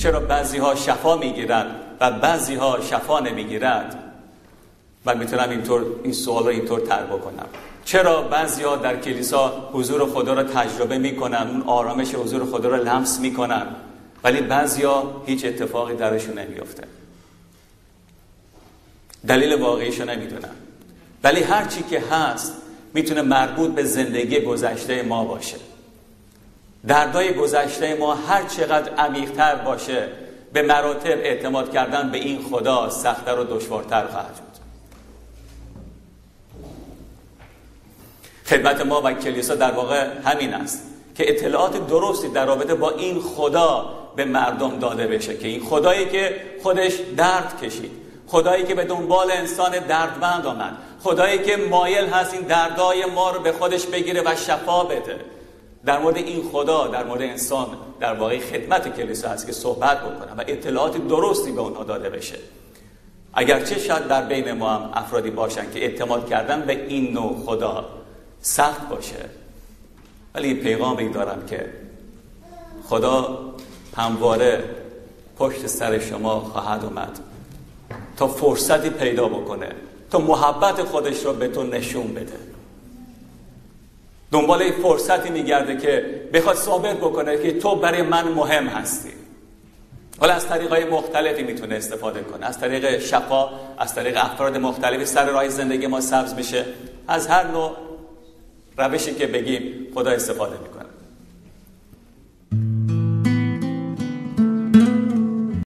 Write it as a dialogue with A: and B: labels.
A: چرا بعضی ها شفا میگیرن و بعضی ها شفا نمیگیرد. من میتونم این سوال رو اینطور طرح بکنم: چرا بعضی ها در کلیسا حضور خدا رو تجربه میکنن، اون آرامش حضور خدا رو لمس میکنن، ولی بعضی ها هیچ اتفاقی درشون نمیفته؟ دلیل واقعیشو نمیدونم، ولی هر چی که هست میتونه مربوط به زندگی گذشته ما باشه. دردای گذشته ما هر چقدر عمیق‌تر باشه، به مراتب اعتماد کردن به این خدا سخت‌تر و دشوارتر خواهد بود. خدمت ما و کلیسا در واقع همین است که اطلاعات درستی در رابطه با این خدا به مردم داده بشه، که این خدایی که خودش درد کشید، خدایی که به دنبال انسان دردمند آمد، خدایی که مایل هست این دردای ما رو به خودش بگیره و شفا بده. در مورد این خدا، در مورد انسان، در واقع خدمت کلیسا هست که صحبت بکنم و اطلاعات درستی به اونها داده بشه. اگرچه شاید در بین ما هم افرادی باشن که اعتماد کردن به این نوع خدا سخت باشه، ولی پیغامی دارم که خدا همواره پشت سر شما خواهد اومد تا فرصتی پیدا بکنه تا محبت خودش رو به تو نشون بده. دنبال این فرصتی میگرده که بخواد ثابت بکنه که تو برای من مهم هستی. حالا از طریقای مختلفی میتونه استفاده کنه، از طریق شفا، از طریق افراد مختلفی سر راه زندگی ما سبز میشه. از هر نوع روشی که بگیم خدا استفاده میکنه.